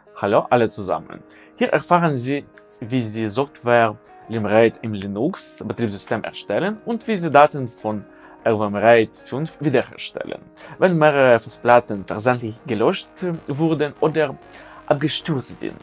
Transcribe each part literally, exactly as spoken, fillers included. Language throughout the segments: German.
Hallo alle zusammen. Hier erfahren Sie, wie Sie Software Limrate im Linux-Betriebssystem erstellen und wie Sie Daten von R W M RAID fünf wiederherstellen, wenn mehrere Festplatten versehentlich gelöscht wurden oder abgestürzt sind.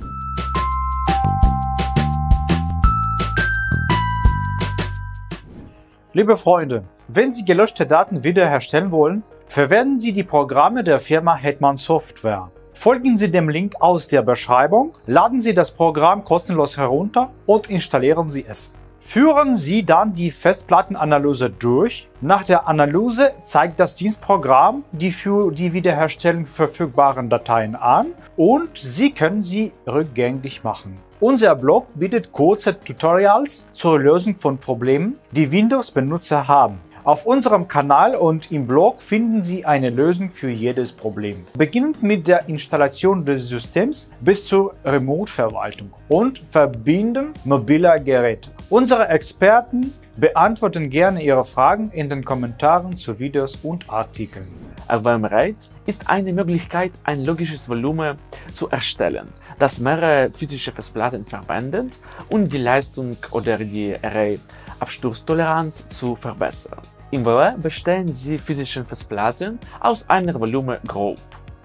Liebe Freunde, wenn Sie gelöschte Daten wiederherstellen wollen, verwenden Sie die Programme der Firma Hetman Software. Folgen Sie dem Link aus der Beschreibung, laden Sie das Programm kostenlos herunter und installieren Sie es. Führen Sie dann die Festplattenanalyse durch. Nach der Analyse zeigt das Dienstprogramm die für die Wiederherstellung verfügbaren Dateien an und Sie können sie rückgängig machen. Unser Blog bietet kurze Tutorials zur Lösung von Problemen, die Windows-Benutzer haben. Auf unserem Kanal und im Blog finden Sie eine Lösung für jedes Problem. Beginnend mit der Installation des Systems bis zur Remote-Verwaltung und Verbinden mobiler Geräte. Unsere Experten beantworten gerne Ihre Fragen in den Kommentaren zu Videos und Artikeln. R W M RAID ist eine Möglichkeit, ein logisches Volumen zu erstellen, das mehrere physische Festplatten verwendet und die Leistung oder die Array-Absturztoleranz zu verbessern. Im W W bestehen die physischen Festplatten aus einer Volumengroup.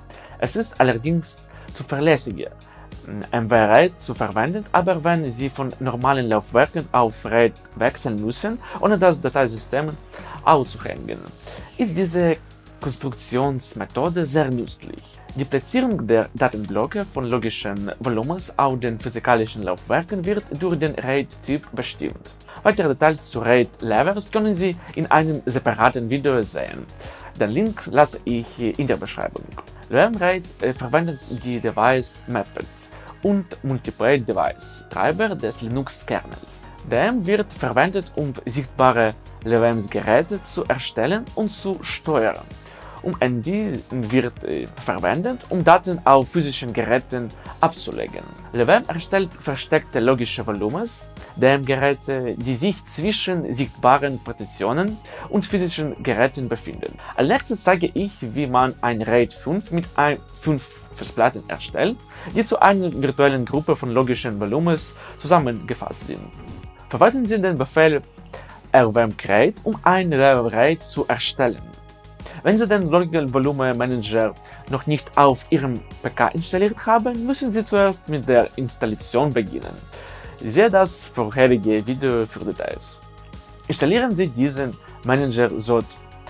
Es ist allerdings zuverlässiger, M W RAID zu verwenden, aber wenn Sie von normalen Laufwerken auf RAID wechseln müssen, ohne das Dateisystem auszuhängen, ist diese Konstruktionsmethode sehr nützlich. Die Platzierung der Datenblöcke von logischen Volumens auf den physikalischen Laufwerken wird durch den RAID-Typ bestimmt. Weitere Details zu RAID-Levels können Sie in einem separaten Video sehen. Den Link lasse ich in der Beschreibung. R W M RAID äh, verwendet die Device Mapped und Multiple Device Treiber des Linux-Kernels. D M wird verwendet, um sichtbare L W M-Geräte zu erstellen und zu steuern. Um N D wird äh, verwendet, um Daten auf physischen Geräten abzulegen. L W M erstellt versteckte logische Volumens, D M-Geräte, die sich zwischen sichtbaren Partitionen und physischen Geräten befinden. Als nächstes zeige ich, wie man ein RAID fünf mit fünf Festplatten erstellt, die zu einer virtuellen Gruppe von logischen Volumens zusammengefasst sind. Verwenden Sie den Befehl R W M create, um ein R W M RAID zu erstellen. Wenn Sie den Logical Volume Manager noch nicht auf Ihrem P C installiert haben, müssen Sie zuerst mit der Installation beginnen. Siehe das vorherige Video für Details. Installieren Sie diesen Manager sod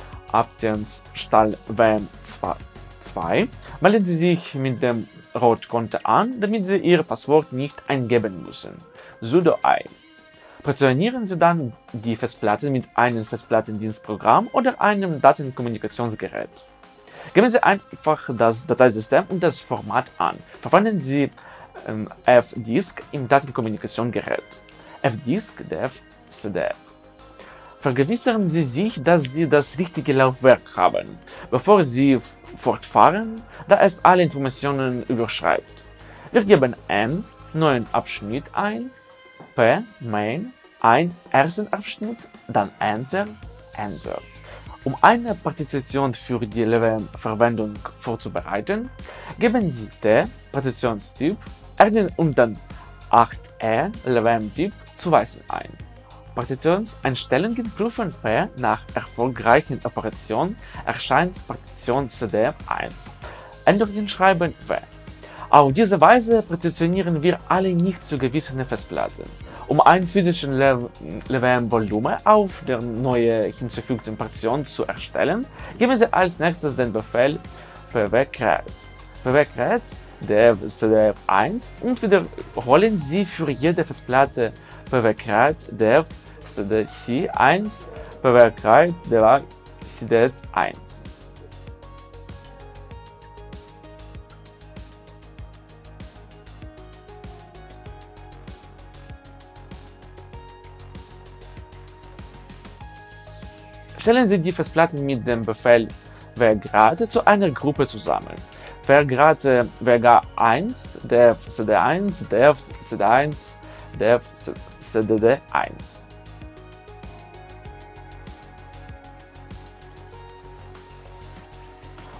aptens Stahl W M zwei. Melden Sie sich mit dem Root-Konto an, damit Sie Ihr Passwort nicht eingeben müssen. sudo i. Positionieren Sie dann die Festplatte mit einem Festplattendienstprogramm oder einem Datenkommunikationsgerät. Geben Sie einfach das Dateisystem und das Format an. Verwenden Sie ähm, F-Disk im Datenkommunikationsgerät. F-Disk, Dev, C D F. Vergewissern Sie sich, dass Sie das richtige Laufwerk haben, bevor Sie fortfahren, da es alle Informationen überschreibt. Wir geben N, neuen Abschnitt ein, P, Main, ein ersten Abschnitt, dann Enter, Enter. Um eine Partition für die L W M-Verwendung vorzubereiten, geben Sie T, Partitionstyp, R und dann acht E, L W M-Typ zuweisen ein. Partitionseinstellungen prüfen P. Nach erfolgreichen Operationen erscheint Partition C D eins. Änderungen schreiben W. Auf diese Weise partitionieren wir alle nicht zu gewissenen Festplatten. Um ein physisches L W M-Volumen auf der neu hinzugefügten Partition zu erstellen, geben Sie als nächstes den Befehl pwcreate. pwcreate dev C D eins und wiederholen Sie für jede Festplatte pwcreate dev C D C eins, pwcreate dev C D eins. Stellen Sie die Festplatten mit dem Befehl wgrade zu einer Gruppe zusammen. Wgrade wg eins, dev C D eins, dev C D eins, dev C D D eins.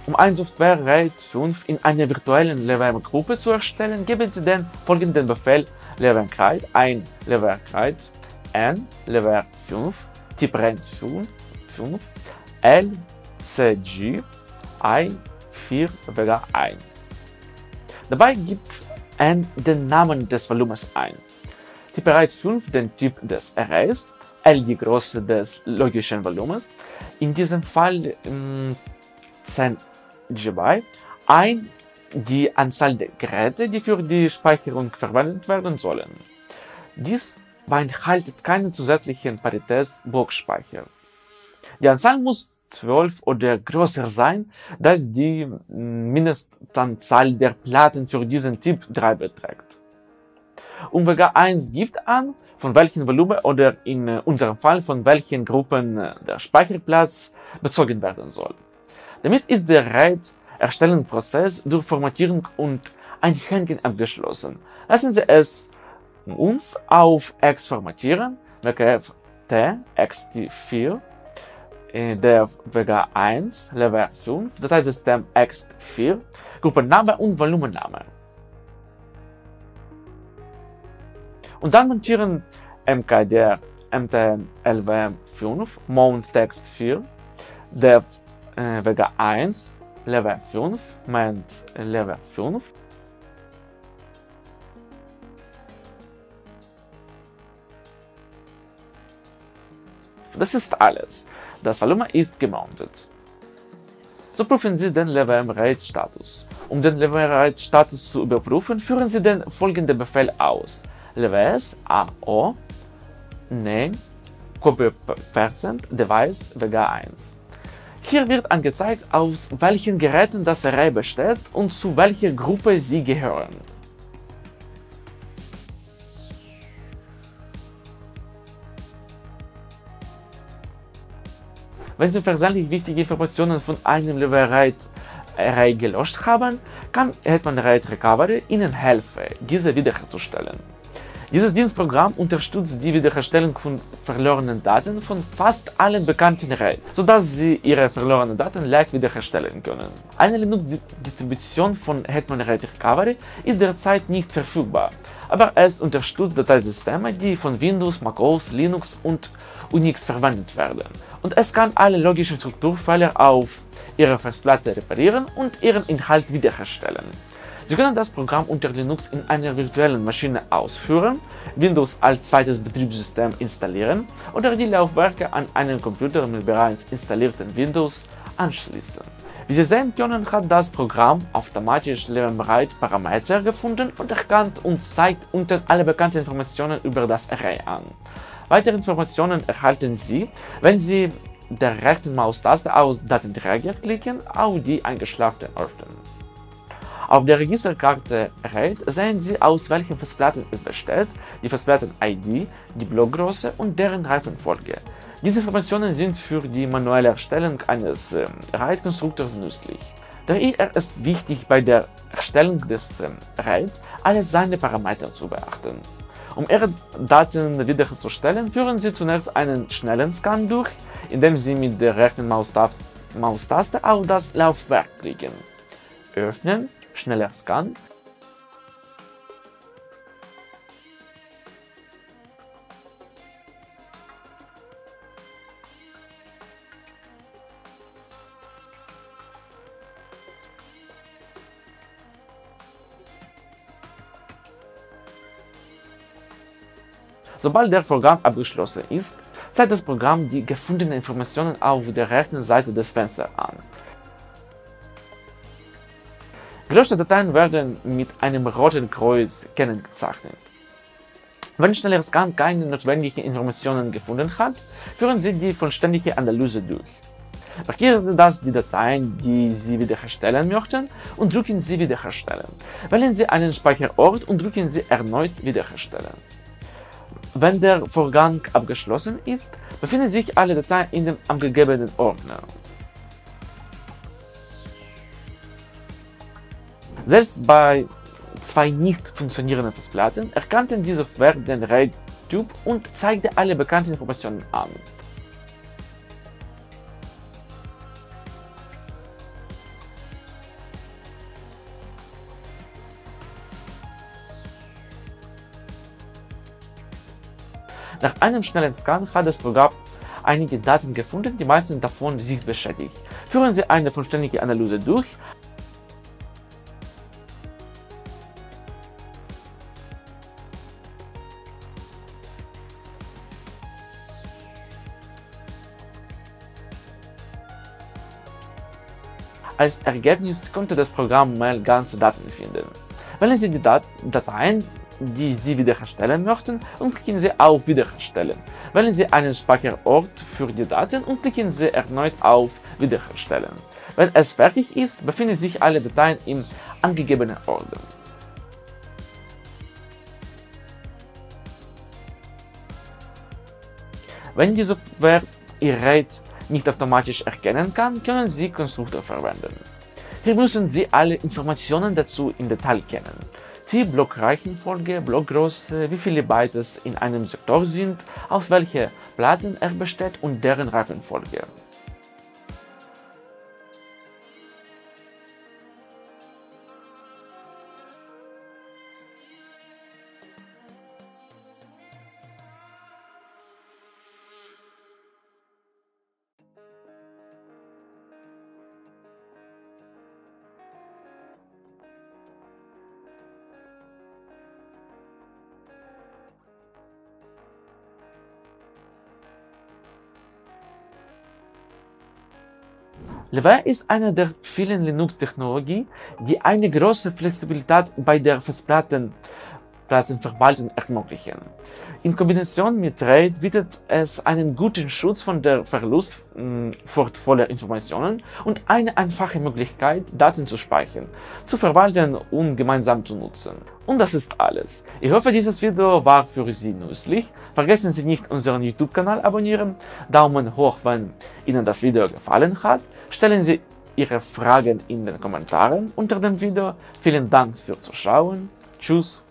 Um ein Software RAID fünf in einer virtuellen LeVM-Gruppe zu erstellen, geben Sie den folgenden Befehl LeVM RAID ein LeVM RAID n LeVM fünf Typ RAID fünf L C G I vier Vega ein. Dabei gibt n den Namen des Volumens ein. Typ RAID fünf den Typ des Arrays, L die Größe des logischen Volumens, in diesem Fall ähm, zehn Gigabyte, ein die Anzahl der Geräte, die für die Speicherung verwendet werden sollen. Dies beinhaltet keinen zusätzlichen Paritätsblockspeicher. Die Anzahl muss zwölf oder größer sein, da die Mindestanzahl der Platten für diesen Typ drei beträgt. Und Vega eins gibt an, von welchem Volumen oder in unserem Fall von welchen Gruppen der Speicherplatz bezogen werden soll. Damit ist der RAID-Erstellungsprozess durch Formatierung und Einhängen abgeschlossen. Lassen Sie es uns auf X formatieren, W K F T X T vier, der Vega eins, LeVM fünf, Dateisystem X T vier, Gruppenname und Volumenname. Und dann montieren M K der M T N LeVM fünf, Mount Text vier, der äh, Vega eins, LeVM fünf, Mount LeVM fünf, das ist alles. Das Volumen ist gemountet. So prüfen Sie den LeVM RAID-Status. Um den LeVM RAID-Status zu überprüfen, führen Sie den folgenden Befehl aus: lvs ao name copy percent device Vega eins. Hier wird angezeigt, aus welchen Geräten das Array besteht und zu welcher Gruppe sie gehören. Wenn Sie versehentlich wichtige Informationen von einem LeVM RAID Array gelöscht haben, kann Hetman RAID Recovery Ihnen helfen, diese wiederherzustellen. Dieses Dienstprogramm unterstützt die Wiederherstellung von verlorenen Daten von fast allen bekannten RAIDs, sodass Sie Ihre verlorenen Daten leicht wiederherstellen können. Eine Linux-Distribution von Hetman RAID Recovery ist derzeit nicht verfügbar, aber es unterstützt Dateisysteme, die von Windows, macOS, Linux und Unix verwendet werden, und es kann alle logischen Strukturfehler auf Ihrer Festplatte reparieren und ihren Inhalt wiederherstellen. Sie können das Programm unter Linux in einer virtuellen Maschine ausführen, Windows als zweites Betriebssystem installieren oder die Laufwerke an einen Computer mit bereits installierten Windows anschließen. Wie Sie sehen können, hat das Programm automatisch LeVM RAID Parameter gefunden und erkannt und zeigt unten alle bekannten Informationen über das Array an. Weitere Informationen erhalten Sie, wenn Sie der rechten Maustaste aus Datenträger klicken auf die eingeschlafenen Orte. Auf der Registerkarte RAID sehen Sie, aus welchen Festplatten es besteht, die Festplatten-I D, die Blockgröße und deren Reifenfolge. Diese Informationen sind für die manuelle Erstellung eines ähm, RAID-Konstruktors nützlich. Daher ist es wichtig, bei der Erstellung des ähm, RAID alle seine Parameter zu beachten. Um Ihre Daten wiederherzustellen, führen Sie zunächst einen schnellen Scan durch, indem Sie mit der rechten Maustaste auf das Laufwerk klicken. Öffnen, schneller Scan. Sobald der Vorgang abgeschlossen ist, zeigt das Programm die gefundenen Informationen auf der rechten Seite des Fensters an. Gelöschte Dateien werden mit einem roten Kreuz gekennzeichnet. Wenn schneller Scan keine notwendigen Informationen gefunden hat, führen Sie die vollständige Analyse durch. Markieren Sie das die Dateien, die Sie wiederherstellen möchten, und drücken Sie Wiederherstellen. Wählen Sie einen Speicherort und drücken Sie Erneut Wiederherstellen. Wenn der Vorgang abgeschlossen ist, befinden sich alle Dateien in dem angegebenen Ordner. Selbst bei zwei nicht funktionierenden Festplatten erkannte die Software den RAID-Typ und zeigte alle bekannten Informationen an. Nach einem schnellen Scan hat das Programm einige Daten gefunden, die meisten davon sind beschädigt. Führen Sie eine vollständige Analyse durch. Als Ergebnis konnte das Programm mehr ganze Daten finden. Wählen Sie die Dat Dateien, die Sie wiederherstellen möchten, und klicken Sie auf Wiederherstellen. Wählen Sie einen Speicherort für die Daten und klicken Sie erneut auf Wiederherstellen. Wenn es fertig ist, befinden sich alle Dateien im angegebenen Ordner. Wenn die Software Ihr RAID nicht automatisch erkennen kann, können Sie Konstruktor verwenden. Hier müssen Sie alle Informationen dazu im Detail kennen. Die Blockreihenfolge, Blockgröße, wie viele Bytes in einem Sektor sind, aus welchen Platten er besteht und deren Reihenfolge. Laverne ist eine der vielen Linux-Technologien, die eine große Flexibilität bei der Festplattenverwaltung ermöglichen. In Kombination mit RAID bietet es einen guten Schutz von der Verlust wertvoller Informationen und eine einfache Möglichkeit, Daten zu speichern, zu verwalten und gemeinsam zu nutzen. Und das ist alles. Ich hoffe, dieses Video war für Sie nützlich. Vergessen Sie nicht, unseren YouTube-Kanal abonnieren, Daumen hoch, wenn Ihnen das Video gefallen hat. Stellen Sie Ihre Fragen in den Kommentaren unter dem Video. Vielen Dank fürs Zuschauen. Tschüss.